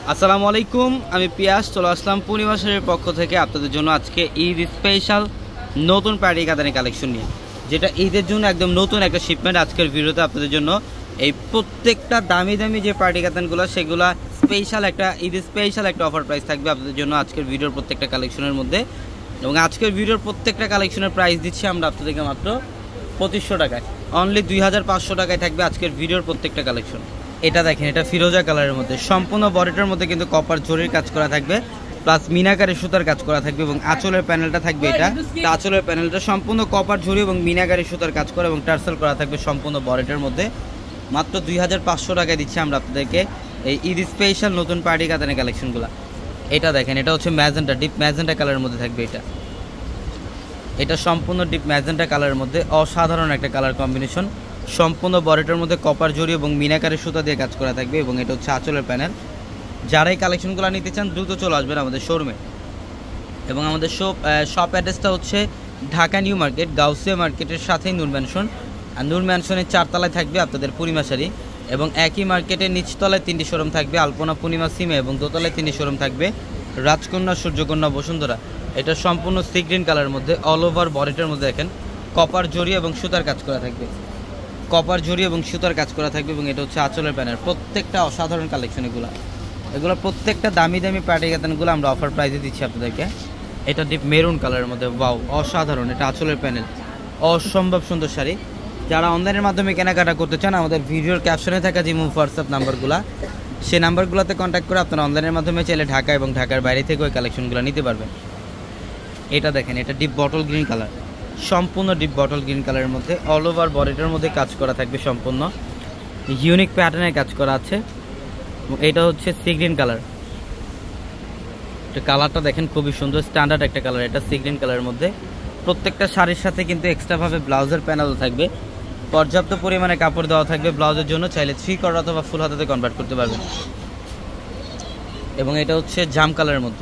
আসসালামু আলাইকুম, আমি পিয়াস চলে আসলাম পূর্ণিমা শাড়ির পক্ষ থেকে আপনাদের জন্য আজকে ঈদ স্পেশাল নতুন পার্টি কাতানি কালেকশন নিয়ে, যেটা ঈদের জন্য একদম নতুন একটা শিপমেন্ট। আজকের ভিডিওতে আপনাদের জন্য এই প্রত্যেকটা দামি দামি যে পার্টি কাতানগুলো সেগুলা স্পেশাল একটা ঈদ স্পেশাল একটা অফার প্রাইস থাকবে আপনাদের জন্য আজকের ভিডিওর প্রত্যেকটা কালেকশনের মধ্যে। এবং আজকের ভিডিওর প্রত্যেকটা কালেকশনের প্রাইস দিচ্ছি আমরা আপনাদেরকে মাত্র 2500 টাকায়, অনলি 2500 টাকায় থাকবে আজকের ভিডিওর প্রত্যেকটা কালেকশন। এটা দেখেন, এটা ফিরোজা কালারের মধ্যে সম্পূর্ণ বডিটার মধ্যে কিন্তু কপার জরির কাজ করা থাকবে, প্লাস মিনাকারি সুতার কাজ করা থাকবে এবং আঁচলের প্যানেলটা থাকবে। এটা আঁচলের প্যানেলটা সম্পূর্ণ কপার জরি এবং মিনাকারি সুতার কাজ করা এবং টার্সেল করা থাকবে সম্পূর্ণ বডিটার মধ্যে। মাত্র 2500 টাকায় দিচ্ছি আমরা আপনাদেরকে এই ঈদ স্পেশাল নতুন পার্টি কাতানের কালেকশনগুলো। এটা দেখেন, এটা হচ্ছে ম্যাজেন্টা, ডিপ ম্যাজেন্টা কালারের মধ্যে থাকবে। এটা সম্পূর্ণ ডিপ ম্যাজেন্টা কালারের মধ্যে অসাধারণ একটা কালার কম্বিনেশন। সম্পূর্ণ বডিটার মধ্যে কপার জরি এবং মিনাকারি সুতা দিয়ে কাজ করা থাকবে এবং এটা হচ্ছে আঁচলের প্যানেল। যারা এই কালেকশনগুলো নিতে চান দ্রুত চলে আসবেন আমাদের শোরুমে। এবং আমাদের শপ অ্যাড্রেসটা হচ্ছে ঢাকা নিউ মার্কেট, গাউসিয়া মার্কেটের সাথেই নূর ম্যানশন। আর নূর ম্যানশনের 4 তলায় থাকবে আপনাদের পূর্ণিমা শাড়ি, এবং একই মার্কেটের নিচতলায় 3টি শোরুম থাকবে, আলপনা, পূর্ণিমা, সিমে, এবং দোতলায় 3টি শোরুম থাকবে রাজকন্যা, সূর্যকন্যা, বসুন্ধরা। এটা সম্পূর্ণ সি গ্রিন কালারের মধ্যে অল ওভার বডিটার মধ্যে দেখেন কপার জরি এবং সুতার কাজ করা থাকবে, কপার জরি এবং সুতার কাজ করা থাকবে এবং এটা হচ্ছে আঁচলের প্যানেল। প্রত্যেকটা অসাধারণ কালেকশন এগুলো প্রত্যেকটা দামি দামি পার্টি কাতানগুলো আমরা অফার প্রাইসে দিচ্ছি আপনাদেরকে। এটা ডিপ মেরুন কালারের মধ্যে, ওয়াও অসাধারণ, এটা আঁচলের প্যানেল, অসম্ভব সুন্দর শাড়ি। যারা অনলাইনের মাধ্যমে কেনাকাটা করতে চান আমাদের ভিডিওর ক্যাপশনে থাকা যে হোয়াটসঅ্যাপ নাম্বারগুলো, সেই নাম্বারগুলোতে কন্ট্যাক্ট করে আপনারা অনলাইনের মাধ্যমে চাইলে ঢাকা এবং ঢাকার বাইরে থেকে ওই কালেকশনগুলো নিতে পারবেন। এটা দেখেন, এটা ডিপ বটল গ্রিন কালার, সম্পূর্ণ ডিপ বটল গ্রিন কালারের মধ্যে অল ওভার বডিটার মধ্যে কাজ করা থাকবে, সম্পূর্ণ ইউনিক প্যাটার্নের কাজ করা আছে। এটা হচ্ছে সি গ্রিন কালার, এটা কালারটা দেখেন খুবই সুন্দর, স্ট্যান্ডার্ড একটা কালার। এটা সি গ্রিন কালারের মধ্যে প্রত্যেকটা শাড়ির সাথে কিন্তু এক্সট্রাভাবে ব্লাউজের প্যানেল থাকবে, পর্যাপ্ত পরিমাণে কাপড় দেওয়া থাকবে ব্লাউজের জন্য, চাইলে 3 কোয়ার্টার অথবা ফুল হাতাতে কনভার্ট করতে পারবেন। এবং এটা হচ্ছে জাম কালারের মধ্যে,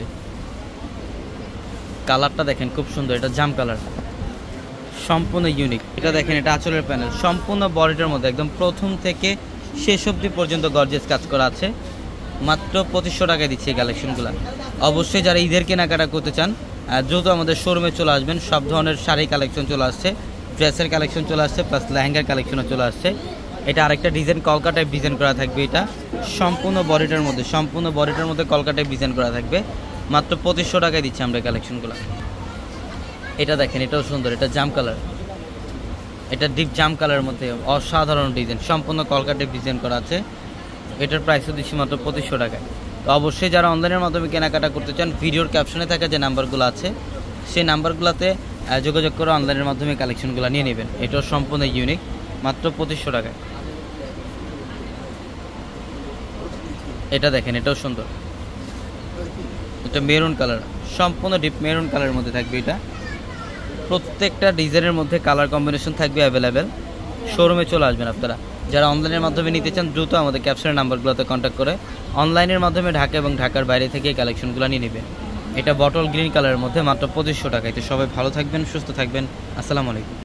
কালারটা দেখেন খুব সুন্দর, এটা জাম কালার, সম্পূর্ণ ইউনিক। এটা দেখেন, এটা আঁচলের প্যানেল, সম্পূর্ণ বডিটার মধ্যে একদম প্রথম থেকে শেষ অবধি পর্যন্ত গর্জিয়াস কাজ করা আছে। মাত্র 2500 টাকায় দিচ্ছে এই কালেকশনগুলো। অবশ্যই যারা ঈদের কেনাকাটা করতে চান দ্রুত আমাদের শোরুমে চলে আসবেন। সব ধরনের শাড়ি কালেকশন চলে আসছে, ড্রেসের কালেকশন চলে আসছে, প্লাস লেহেঙ্গার কালেকশনও চলে আসছে। এটা আরেকটা ডিজাইন, কলকা টাইপ ডিজাইন করা থাকবে। এটা সম্পূর্ণ বডিটার মধ্যে কলকা টাইপ ডিজাইন করা থাকবে। মাত্র 2500 টাকায় দিচ্ছি আমরা কালেকশনগুলো। এটা দেখেন, এটাও সুন্দর, এটা জাম কালার, এটা ডিপ জাম কালারের মধ্যে অসাধারণ ডিজাইন, সম্পূর্ণ কলকা টাইপ ডিজাইন করা আছে। এটার প্রাইসও দিচ্ছি মাত্র 2500 টাকায়। তো অবশ্যই যারা অনলাইনের মাধ্যমে কেনাকাটা করতে চান ভিডিওর ক্যাপশনে থাকা যে নাম্বারগুলো আছে সেই নাম্বারগুলোতে যোগাযোগ করে অনলাইনের মাধ্যমে কালেকশনগুলো নিয়ে নেবেন। এটাও সম্পূর্ণ ইউনিক, মাত্র 2500 টাকায়। এটা দেখেন, এটাও সুন্দর, এটা মেরুন কালার, সম্পূর্ণ ডিপ মেরুন কালারের মধ্যে থাকবে। এটা প্রত্যেকটা ডিজাইনের মধ্যে কালার কম্বিনেশন থাকবে অ্যাভেলেবেল। শোরুমে চলে আসবেন আপনারা। যারা অনলাইনের মাধ্যমে নিতে চান দ্রুত আমাদের ক্যাপশনের নাম্বারগুলোতে কন্ট্যাক্ট করে অনলাইনের মাধ্যমে ঢাকা এবং ঢাকার বাইরে থেকে এই কালেকশনগুলো নিয়ে নেবেন। এটা বটল গ্রিন কালারের মধ্যে মাত্র 2500 টাকায়। তো সবাই ভালো থাকবেন, সুস্থ থাকবেন, আসসালামু আলাইকুম।